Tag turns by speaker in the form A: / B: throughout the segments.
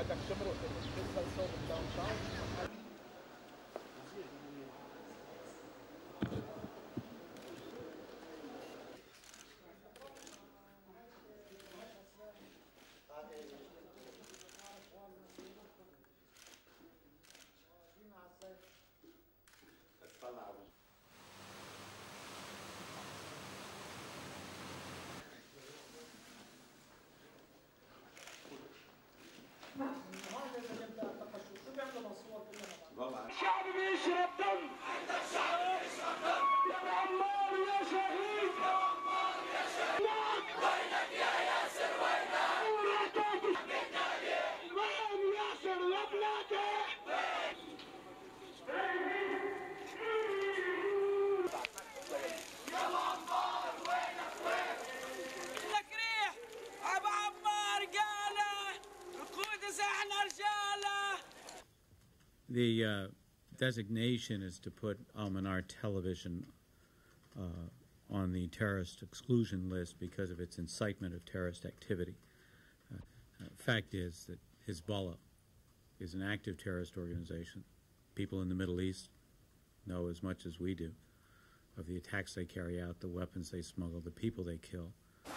A: الشعب بيشرب دم. عندك شعب بيشرب دم. يا عمار يا شهيد. يا عمار يا شهيد. وينك يا ياسر وينك؟ وين ياسر وابنته؟ يا عمار وينك وين؟ لك ريح ابو عمار قاله القدس احنا رجاله.
B: The designation is to put Al-Manar television on the terrorist exclusion list because of its incitement of terrorist activity. Fact is that Hezbollah is an active terrorist organization. People in the Middle East know as much as we do of the attacks they carry out, the weapons they smuggle, the people they kill.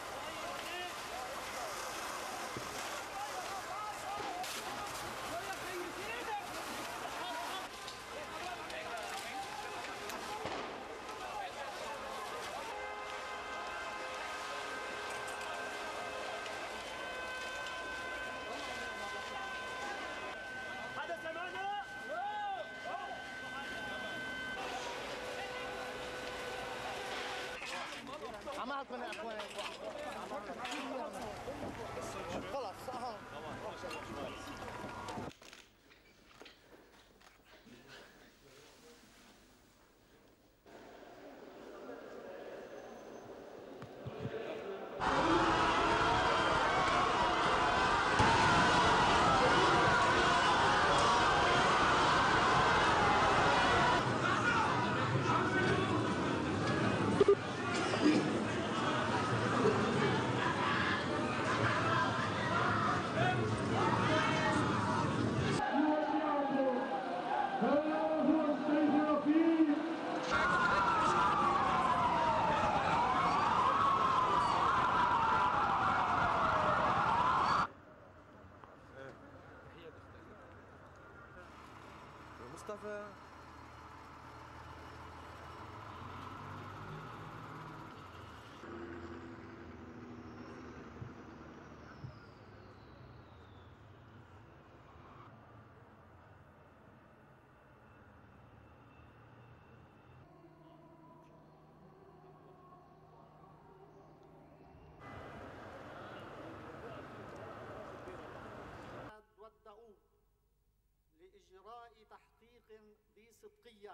C: لإجراء تحقيق ذي صدقية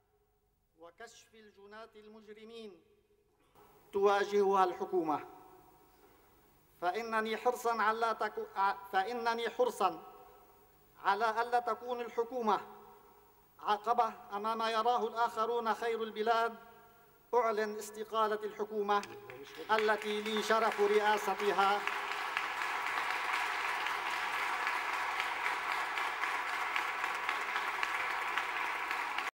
C: وكشف الجنات المجرمين تواجهها الحكومة، فإنني حرصا على ألا تكون الحكومة عقبة أمام يراه الآخرون خير البلاد. أعلن استقالة الحكومة التي لي شرف رئاستها